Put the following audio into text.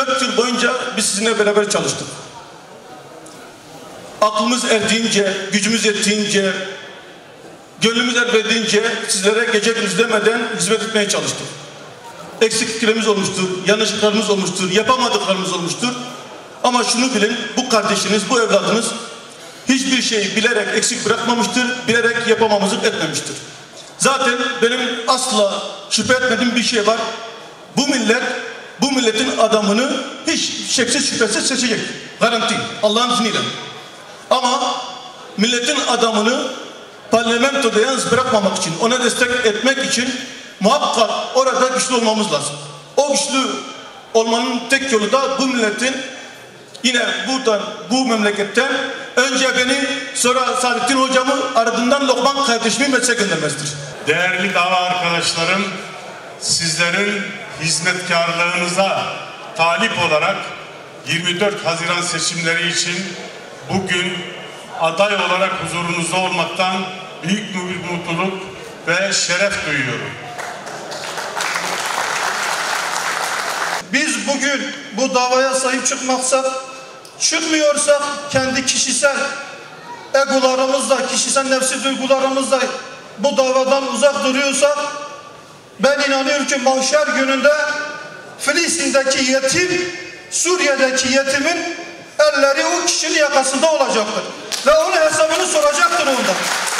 4 yıl boyunca biz sizinle beraber çalıştık. Aklımız erdiğince, gücümüz yettiğince, gönlümüz el verdiğince sizlere gece gündüz demeden hizmet etmeye çalıştık. Eksikliklerimiz olmuştur, yanlışlıklarımız olmuştur, yapamadıklarımız olmuştur. Ama şunu bilin, bu kardeşiniz, bu evladınız hiçbir şeyi bilerek eksik bırakmamıştır, bilerek yapamamazlık etmemiştir. Zaten benim asla şüphe etmediğim bir şey var. Bu millet, bu milletin adamını hiç şeksiz şüphesiz seçecek. Garanti, Allah'ın izniyle. Ama milletin adamını parlamentoda yalnız bırakmamak için, ona destek etmek için muhakkak orada güçlü olmamız lazım. O güçlü olmanın tek yolu da bu milletin, yine buradan, bu memleketten önce beni, sonra Saadettin hocamı, ardından Lokman kardeşimi meclise göndermesidir. Değerli dava arkadaşlarım, sizlerin hizmetkarlığınıza talip olarak 24 Haziran seçimleri için bugün aday olarak huzurunuzda olmaktan büyük bir mutluluk ve şeref duyuyorum. Biz bugün bu davaya sahip çıkmıyorsak kendi kişisel egolarımızla, kişisel nefsi duygularımızla bu davadan uzak duruyorsak, ben inanıyorum ki mahşer gününde Filistin'deki yetim, Suriye'deki yetimin elleri o kişinin yakasında olacaktır. Ve onun hesabını soracaktır ondan.